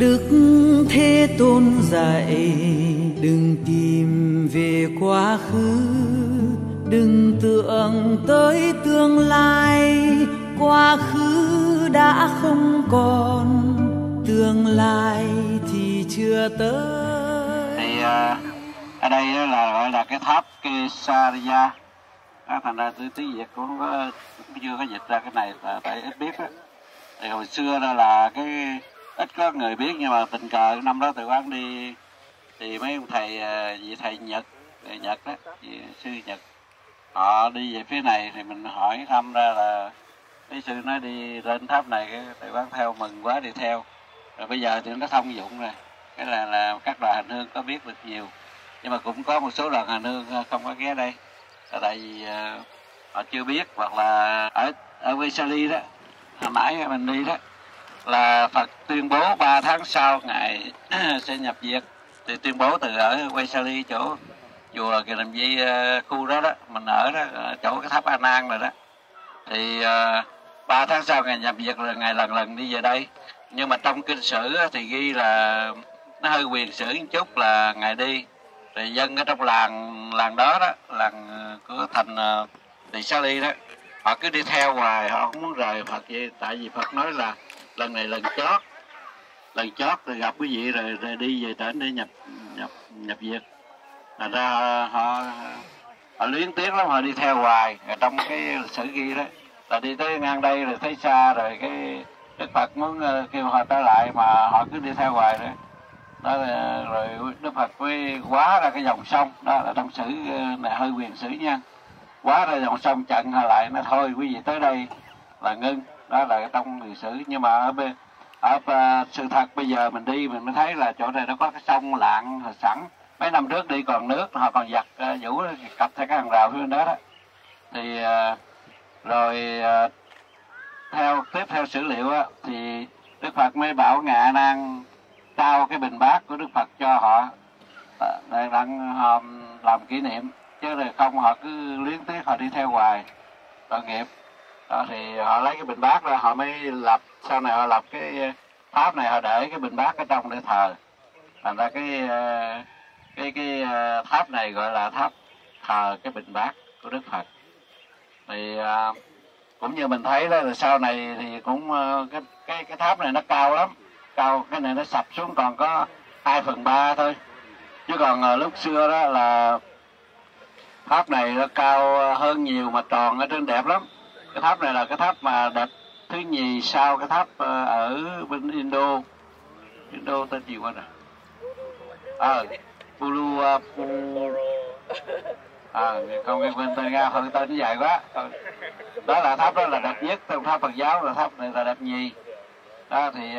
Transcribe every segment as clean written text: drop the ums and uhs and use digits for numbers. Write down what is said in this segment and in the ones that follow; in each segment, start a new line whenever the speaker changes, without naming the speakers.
Đức Thế Tôn dạy đừng tìm về quá khứ, đừng tưởng tới tương lai. Quá khứ đã không còn, tương lai thì chưa tới.
Thì ở đây là gọi là cái tháp Kesariya. Thành ra tiếng Việt cũng chưa có dịch ra cái này, tại ít biết á. Thì hồi xưa đó là cái ít có người biết, nhưng mà tình cờ năm đó Từ Quán đi thì mấy ông thầy, vị thầy Nhật đó, vị sư Nhật, họ đi về phía này thì mình hỏi thăm ra là cái sư nói đi lên tháp này, cái Từ Quán theo mừng quá đi theo. Rồi bây giờ thì nó thông dụng rồi, cái là các đoàn hành hương có biết được nhiều, nhưng mà cũng có một số đoàn hành hương không có ghé đây là tại vì họ chưa biết, hoặc là ở Vaisali đó hồi nãy mình đi đó là Phật tuyên bố 3 tháng sau Ngài sẽ nhập diệt. Thì tuyên bố từ ở Vaisali, chỗ chùa Kiền Làm Di, khu đó đó mình ở đó, chỗ cái tháp A Nan rồi đó. Thì 3 tháng sau Ngài nhập diệt rồi Ngài lần lần đi về đây. Nhưng mà trong kinh sử thì ghi là nó hơi quyền sử một chút, là Ngài đi rồi dân ở trong làng đó đó, làng của thành Tỳ Xá Ly đó, họ cứ đi theo hoài, họ không muốn rời Phật vậy. Tại vì Phật nói là lần này lần chót rồi gặp quý vị rồi đi về trển để nhập diệt. Thành ra họ luyến tiếc lắm, họ đi theo hoài. Rồi trong cái lịch sử ghi đó là đi tới ngang đây rồi thấy xa rồi, cái Đức Phật muốn kêu họ trở lại mà họ cứ đi theo hoài nữa. Đó là, rồi Đức Phật mới hóa ra cái dòng sông đó, là trong sử này hơi quyền sử nha, hóa ra dòng sông chặn họ lại, nó thôi quý vị tới đây là ngưng. Đó là trong lịch sử. Nhưng mà ở sự thật bây giờ mình đi mình mới thấy là chỗ này nó có cái sông lạng hồi sẵn. Mấy năm trước đi còn nước, họ còn giặt vũ cặp theo cái hàng rào phía bên đó đó. Thì rồi tiếp theo sử liệu á, thì Đức Phật mới bảo Ngài A Nan trao cái bình bát của Đức Phật cho họ để làm kỷ niệm, chứ rồi không họ cứ luyến tiếc, họ đi theo hoài tội nghiệp. Đó, thì họ lấy cái bình bát ra, họ mới lập, sau này họ lập cái tháp này, họ để cái bình bát ở trong để thờ. Thành ra cái tháp này gọi là tháp thờ cái bình bát của Đức Phật. Thì cũng như mình thấy đó, là sau này thì cũng cái tháp này nó cao lắm, cao, cái này nó sập xuống còn có 2/3 thôi, chứ còn lúc xưa đó là tháp này nó cao hơn nhiều, mà tròn ở trên đẹp lắm. Cái tháp này là cái tháp mà đẹp thứ nhì sau cái tháp ở bên Indo tên gì quên rồi, Puru không nghe quên tên ra, hơn tên nó dài quá. Đó là tháp đó là đẹp nhất trong tháp Phật giáo, là tháp này là đẹp nhì. Đó thì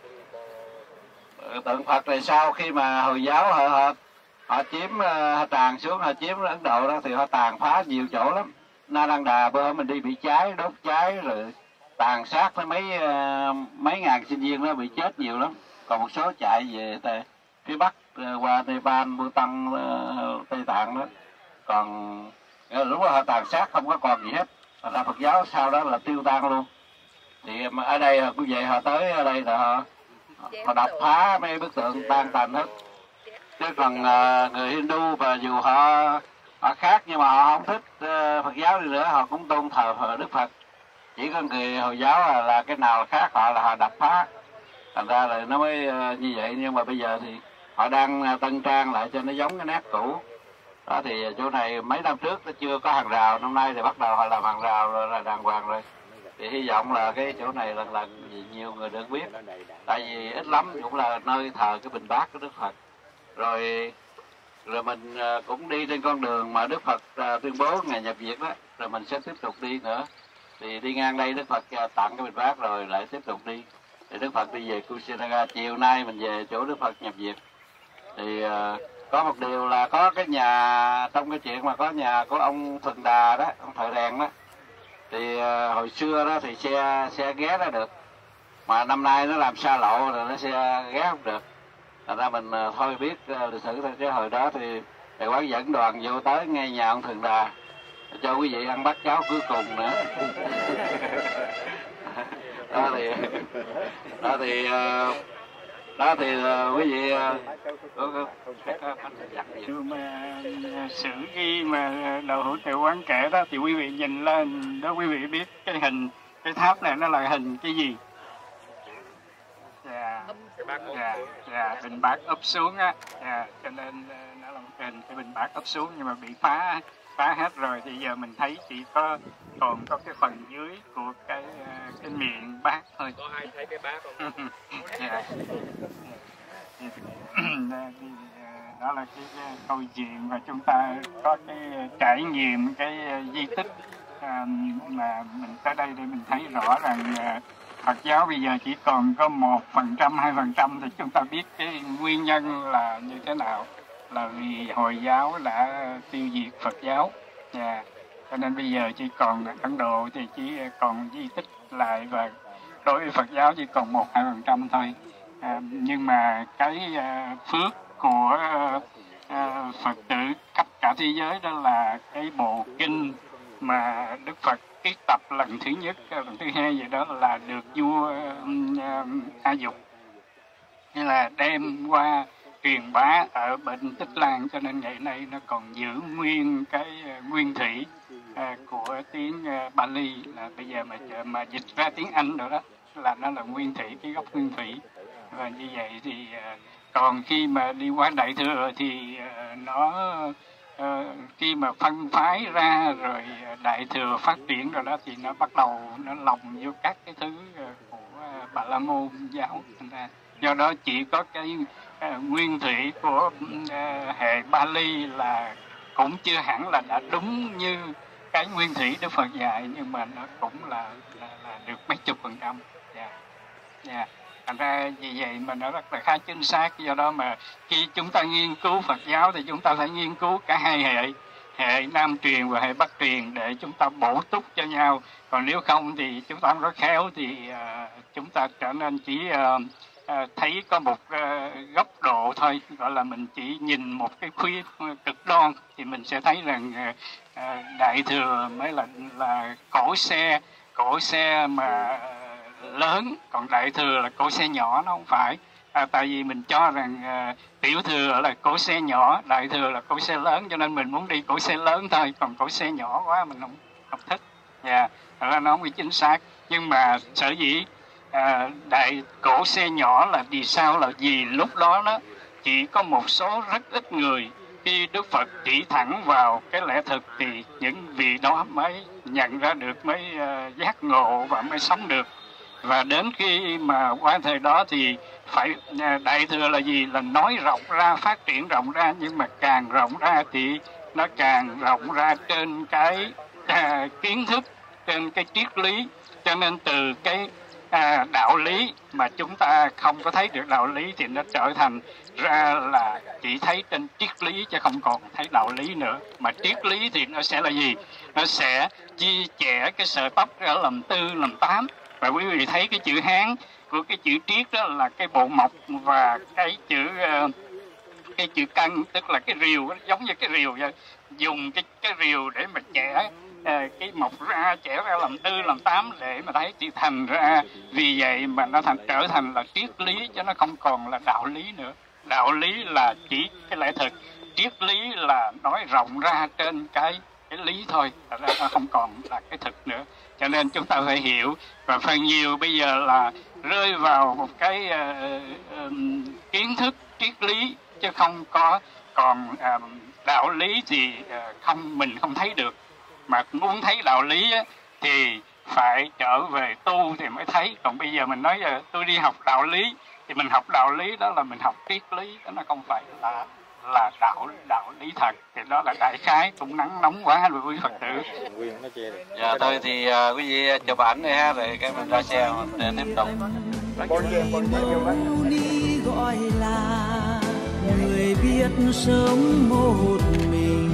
tượng Phật này sau khi mà Hồi giáo họ chiếm, họ tràn xuống, họ chiếm Ấn Độ đó, thì họ tàn phá nhiều chỗ lắm. Nalanda bữa mình đi bị cháy, đốt cháy, rồi tàn sát tới mấy ngàn sinh viên đó bị chết nhiều lắm. Còn một số chạy về phía Bắc qua Nepal, Bhutan, Tây Tạng đó. Còn lúc đó họ tàn sát không có còn gì hết. Thành ra Phật giáo sau đó là tiêu tan luôn. Thì ở đây quý vị họ tới ở đây là họ đập phá mấy bức tượng tan tành hết. Chứ còn người Hindu và dù họ khác nhưng mà họ không thích Phật giáo đi nữa, họ cũng tôn thờ Đức Phật. Chỉ có người Hồi giáo là cái nào khác họ là họ đập phá. Thành ra là nó mới như vậy. Nhưng mà bây giờ thì họ đang tân trang lại cho nó giống cái nét cũ. Đó thì chỗ này mấy năm trước nó chưa có hàng rào, năm nay thì bắt đầu họ làm hàng rào rồi, là đàng hoàng rồi. Thì hy vọng là cái chỗ này lần nhiều người được biết, tại vì ít lắm cũng là nơi thờ cái bình bát của Đức Phật. Rồi mình cũng đi trên con đường mà Đức Phật tuyên bố Ngài nhập diệt đó, rồi mình sẽ tiếp tục đi nữa. Thì đi ngang đây Đức Phật tặng cái bình bát rồi lại tiếp tục đi. Thì Đức Phật đi về Kusinaga, chiều nay mình về chỗ Đức Phật nhập diệt. Thì có một điều là có cái nhà, trong cái chuyện mà có nhà của ông Thuần Đà đó, ông thợ rèn đó. Thì hồi xưa đó thì xe ghé ra được, mà năm nay nó làm xa lộ rồi nó xe ghé không được. Thành ra mình thôi biết lịch sử thôi, chứ hồi đó thì thầy Quán dẫn đoàn vô tới ngay nhà ông Thuần Đà cho quý vị ăn bát cháo cuối cùng nữa. Đó thì quý vị
mà sử ghi mà Đạo Hữu Triệu Quán kể đó thì quý vị nhìn lên đó, quý vị biết cái hình cái tháp này nó là hình cái gì? Bình bát úp xuống á, cho nên nó là một hình cái bình bát úp xuống, nhưng mà bị phá hết rồi thì giờ mình thấy chỉ còn có cái phần dưới của cái miệng bát thôi.
Có ai thấy cái bát không?
Đó là cái câu chuyện mà chúng ta có cái trải nghiệm cái di tích mà mình tới đây để mình thấy rõ rằng Phật giáo bây giờ chỉ còn có 1%, 2% thì chúng ta biết cái nguyên nhân là như thế nào, là vì Hồi giáo đã tiêu diệt Phật giáo. Cho nên bây giờ chỉ còn Ấn Độ thì chỉ còn di tích lại, và đối với Phật giáo chỉ còn 1-2% thôi. Nhưng mà cái phước của Phật tử khắp cả thế giới đó là cái bộ kinh mà Đức Phật ký tập lần thứ nhất, lần thứ hai vậy đó là được vua A Dục như là đem qua truyền bá ở bên Tích Lan, cho nên ngày nay nó còn giữ nguyên cái nguyên thủy của tiếng Bali, là bây giờ mà dịch ra tiếng Anh rồi đó là nó là nguyên thủy, cái gốc nguyên thủy. Và như vậy thì còn khi mà đi qua Đại Thừa thì nó khi mà phân phái ra rồi Đại Thừa phát triển rồi đó thì nó bắt đầu nó lồng vô các cái thứ của Bà La Môn giáo. Do đó chỉ có cái nguyên thủy của hệ Bali là cũng chưa hẳn là đã đúng như cái nguyên thủy Đức Phật dạy, nhưng mà nó cũng là được mấy chục %. Thành ra vì vậy mà nó rất là khá chính xác. Do đó mà khi chúng ta nghiên cứu Phật giáo thì chúng ta phải nghiên cứu cả hai hệ Nam truyền và hệ Bắc truyền để chúng ta bổ túc cho nhau. Còn nếu không thì chúng ta không có khéo thì chúng ta trở nên chỉ thấy có một góc độ thôi, gọi là mình chỉ nhìn một cái khuyết cực đoan, thì mình sẽ thấy rằng Đại Thừa mới là cổ xe mà lớn, còn Đại Thừa là cổ xe nhỏ. Nó không phải, tại vì mình cho rằng Tiểu Thừa là cổ xe nhỏ, Đại Thừa là cổ xe lớn, cho nên mình muốn đi cổ xe lớn thôi, còn cổ xe nhỏ quá mình không thích. Nó không có chính xác. Nhưng mà sở dĩ cổ xe nhỏ là vì sao, là vì lúc đó nó chỉ có một số rất ít người, khi Đức Phật chỉ thẳng vào cái lẽ thực thì những vị đó mới nhận ra được, mới giác ngộ và mới sống được. Và đến khi mà qua thời đó thì phải Đại Thừa là gì, là nói rộng ra, phát triển rộng ra, nhưng mà càng rộng ra thì nó càng rộng ra trên cái kiến thức, trên cái triết lý. Cho nên từ cái đạo lý mà chúng ta không có thấy được đạo lý thì nó trở thành ra là chỉ thấy trên triết lý chứ không còn thấy đạo lý nữa. Mà triết lý thì nó sẽ là gì? Nó sẽ chia chẻ cái sợi tóc ra làm 4, làm 8. Và quý vị thấy cái chữ Hán của cái chữ triết đó là cái bộ mộc, và cái chữ căn tức là cái rìu, giống như cái rìu vậy. Dùng cái rìu để mà chẻ cái mộc ra, chẻ ra làm 4, làm 8 để mà thấy thì thành ra. Vì vậy mà nó trở thành là triết lý chứ nó không còn là đạo lý nữa. Đạo lý là chỉ cái lẽ thực, triết lý là nói rộng ra trên cái lý thôi, nó không còn là cái thực nữa. Cho nên chúng ta phải hiểu, và phần nhiều bây giờ là rơi vào một cái kiến thức triết lý chứ không có còn đạo lý thì mình không thấy được. Mà muốn thấy đạo lý thì phải trở về tu thì mới thấy. Còn bây giờ mình nói tôi đi học đạo lý thì mình học đạo lý đó là mình học triết lý, đó nó không phải là đạo lý thật. Thì đó là đại khái, cũng nắng nóng quá rồi quý Phật tử.
Thôi thì quý vị chụp ảnh đi ha, rồi cái mình ra xe để tiếp tục.
Ni gọi là người biết sống một mình.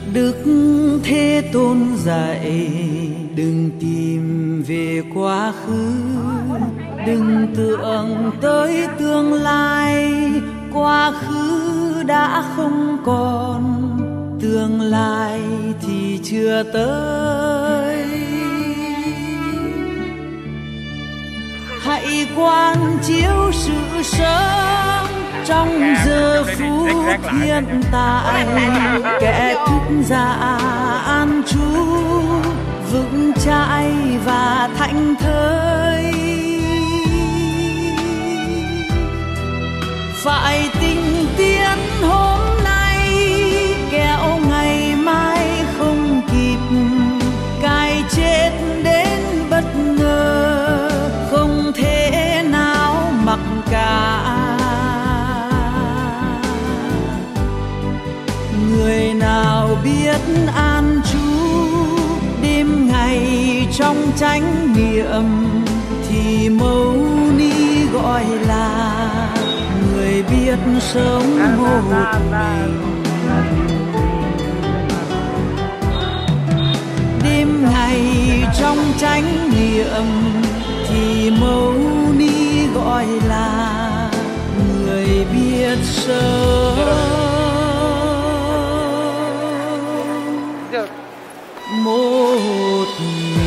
Đức Thế Tôn dạy đừng tìm về quá khứ, đừng tưởng tới tương lai. Quá khứ đã không còn, tương lai thì chưa tới. Hãy quán chiếu sự sống trong giờ phút hiện tại. Kẻ thức giả an trú vững chãi và thảnh thơi. Phải tinh tiến hôm nay, kẻo ngày mai không kịp. Cái chết đến bất ngờ, không thể nào mặc cả. Người nào biết an trú đêm ngày trong chánh niệm, thì Mâu Ni gọi là người biết sống một mình. Đêm ngày trong chánh niệm, thì Mâu Ni gọi là người biết sống một mình.